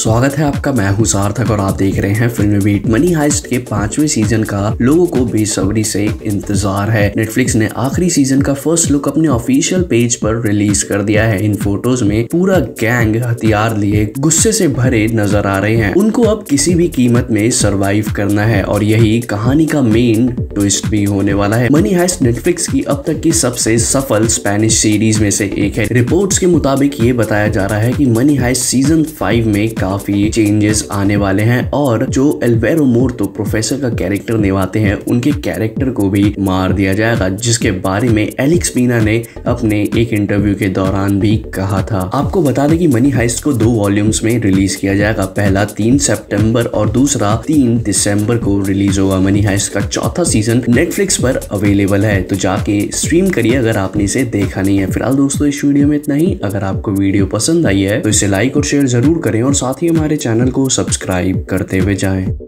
स्वागत है आपका। मैं हूं सार्थक और आप देख रहे हैं फिल्मी बीट। मनी हाइस्ट के 5वें सीजन का लोगों को बेसब्री से इंतजार है। नेटफ्लिक्स ने आखिरी सीजन का फर्स्ट लुक अपने ऑफिशियल पेज पर रिलीज कर दिया है। इन फोटोज में पूरा गैंग हथियार लिए गुस्से से भरे नजर आ रहे हैं। उनको अब किसी भी कीमत में सरवाइव करना है और यही कहानी का मेन ट्विस्ट भी होने वाला है। मनी हाइस्ट नेटफ्लिक्स की अब तक की सबसे सफल स्पेनिश सीरीज में से एक है। रिपोर्ट्स के मुताबिक ये बताया जा रहा है कि मनी हाइस्ट सीजन 5 में काफी चेंजेस आने वाले हैं और जो एल्वेरो मोर्तो प्रोफेसर का कैरेक्टर निभाते हैं उनके कैरेक्टर को भी मार दिया जाएगा, जिसके बारे में एलेक्स पीना ने अपने एक इंटरव्यू के दौरान भी कहा था। आपको बता दें कि मनी हाइस्ट को 2 वॉल्यूम्स में रिलीज किया जाएगा। पहला 3 सितंबर और दूसरा 3 दिसंबर को रिलीज होगा। मनी हाइस्ट का चौथा सीजन नेटफ्लिक्स पर अवेलेबल है, तो जाके स्ट्रीम करिए अगर आपने इसे देखा नहीं है। फिलहाल दोस्तों इस वीडियो में इतना ही। अगर आपको वीडियो पसंद आई है तो इसे लाइक और शेयर जरूर करें और साथ ही हमारे चैनल को सब्सक्राइब करते हुए जाएं।